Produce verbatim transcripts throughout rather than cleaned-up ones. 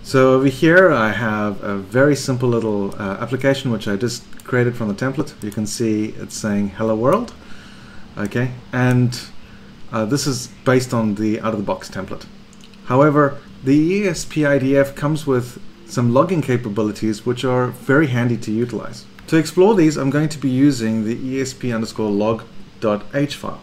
So over here I have a very simple little uh, application which I just created from the template. You can see it's saying hello world, okay, and uh, this is based on the out-of-the-box template. However, the E S P I D F comes with some logging capabilities which are very handy to utilize. To explore these, I'm going to be using the esp underscore log.h file.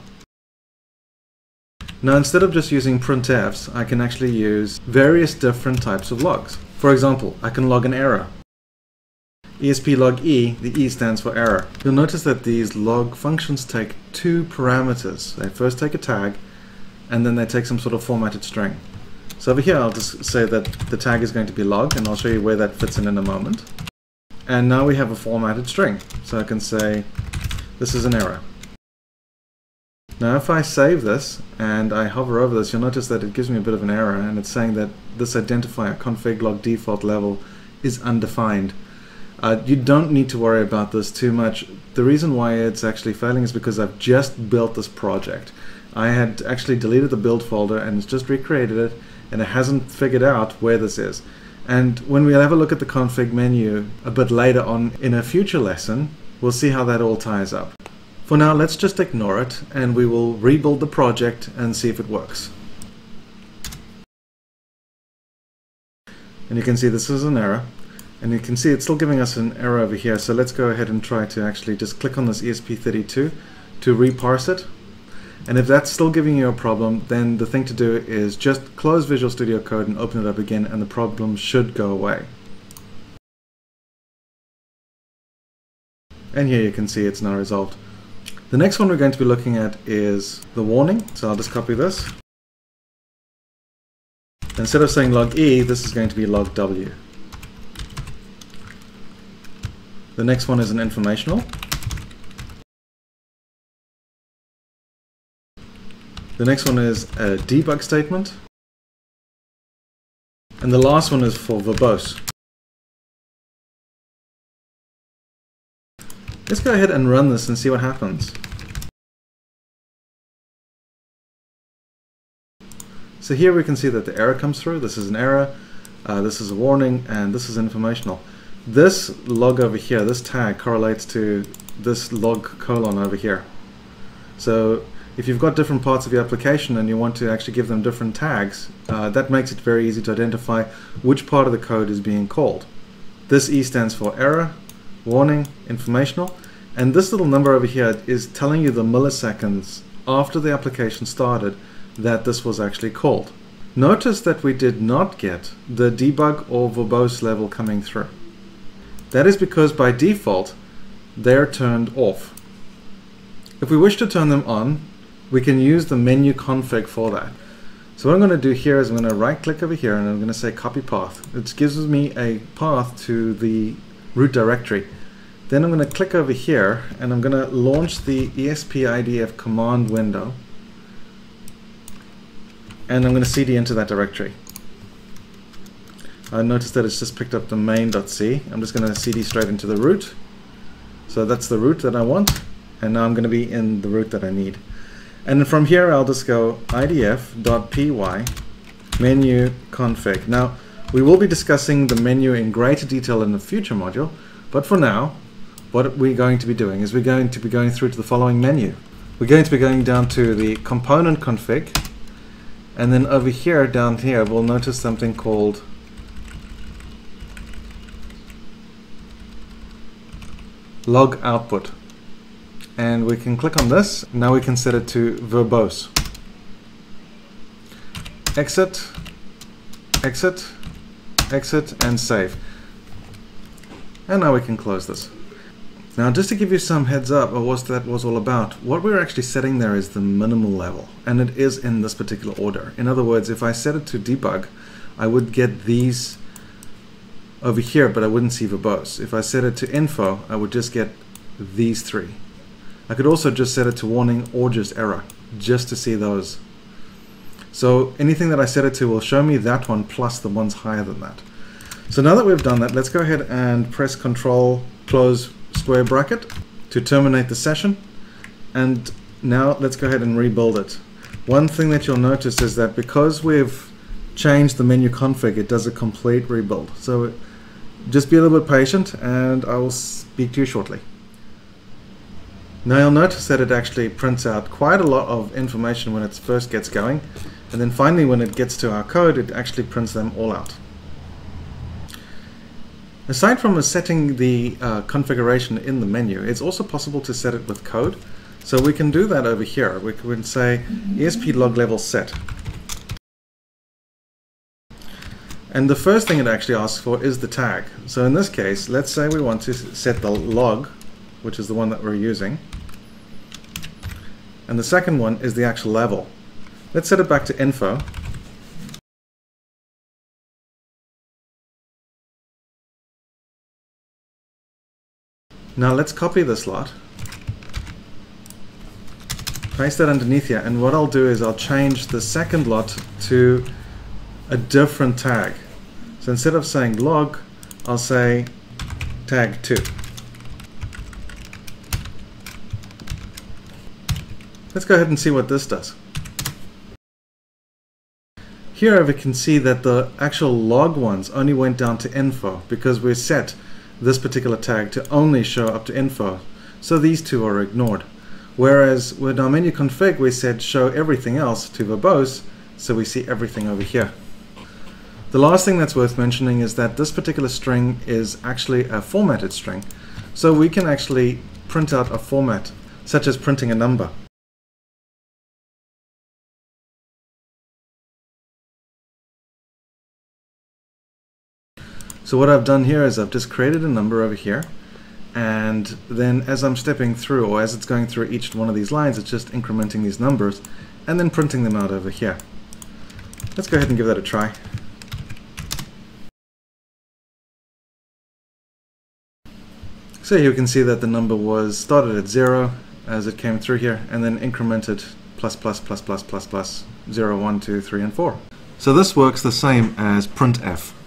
Now, instead of just using printfs, I can actually use various different types of logs. For example, I can log an error. Esp log E, the E stands for error. You'll notice that these log functions take two parameters. They first take a tag, and then they take some sort of formatted string. So over here, I'll just say that the tag is going to be log, and I'll show you where that fits in in a moment. And now we have a formatted string. So I can say, this is an error. Now if I save this and I hover over this, you'll notice that it gives me a bit of an error, and it's saying that this identifier config log default level is undefined. Uh, you don't need to worry about this too much. The reason why it's actually failing is because I've just built this project. I had actually deleted the build folder and it's just recreated it, and it hasn't figured out where this is. And when we have a look at the config menu a bit later on in a future lesson, we'll see how that all ties up. For now, let's just ignore it, and we will rebuild the project and see if it works. And you can see this is an error, and you can see it's still giving us an error over here. So let's go ahead and try to actually just click on this E S P thirty-two to reparse it. And if that's still giving you a problem, then the thing to do is just close Visual Studio Code and open it up again, and the problem should go away. And here you can see it's now resolved. The next one we're going to be looking at is the warning. So I'll just copy this. Instead of saying log E, this is going to be log W. The next one is an informational. The next one is a debug statement. And the last one is for verbose. Let's go ahead and run this and see what happens. So here we can see that the error comes through. This is an error, uh, this is a warning, and this is informational. This log over here, this tag, correlates to this log colon over here. So if you've got different parts of your application and you want to actually give them different tags, uh, that makes it very easy to identify which part of the code is being called. This E stands for error, warning, informational, and this little number over here is telling you the milliseconds after the application started that this was actually called. Notice that we did not get the debug or verbose level coming through. That is because by default they're turned off. If we wish to turn them on, we can use the menu config for that. So what I'm going to do here is I'm going to right click over here and I'm going to say copy path. It gives me a path to the root directory. Then I'm going to click over here and I'm going to launch the E S P I D F command window, and I'm going to C D into that directory. I noticed that it's just picked up the main.c. I'm just going to C D straight into the root. So that's the root that I want, and now I'm going to be in the root that I need. And from here I'll just go idf.py menu config. Now we will be discussing the menu in greater detail in the future module, but for now what we're going to be doing is we're going to be going through to the following menu. We're going to be going down to the component config, and then over here, down here, we'll notice something called log output. And we can click on this. Now we can set it to verbose. Exit, exit, exit, and save. And now we can close this. Now, just to give you some heads up of what that was all about, what we're actually setting there is the minimal level, and it is in this particular order. In other words, if I set it to debug, I would get these over here, but I wouldn't see verbose. If I set it to info, I would just get these three. I could also just set it to warning or just error, just to see those. So anything that I set it to will show me that one plus the ones higher than that. So now that we've done that, let's go ahead and press Control, close square bracket to terminate the session. And now let's go ahead and rebuild it. One thing that you'll notice is that because we've change the menu config, it does a complete rebuild. So just be a little bit patient and I will speak to you shortly. Now you'll notice that it actually prints out quite a lot of information when it first gets going, and then finally when it gets to our code it actually prints them all out. Aside from setting the uh, configuration in the menu, it's also possible to set it with code. So we can do that over here. We can say E S P log level set. And the first thing it actually asks for is the tag. So in this case, let's say we want to set the log, which is the one that we're using. And the second one is the actual level. Let's set it back to info. Now let's copy this lot, paste that underneath here, and what I'll do is I'll change the second lot to a different tag. So instead of saying log, I'll say tag two. Let's go ahead and see what this does. Here we can see that the actual log ones only went down to info because we set this particular tag to only show up to info. So these two are ignored. Whereas with our menu config we said show everything else to verbose, so we see everything over here. The last thing that's worth mentioning is that this particular string is actually a formatted string. So we can actually print out a format, such as printing a number. So what I've done here is I've just created a number over here, and then as I'm stepping through, or as it's going through each one of these lines, it's just incrementing these numbers and then printing them out over here. Let's go ahead and give that a try. So here you can see that the number was started at zero as it came through here, and then incremented plus plus plus plus plus plus zero, one, two, three, and four. So this works the same as printf.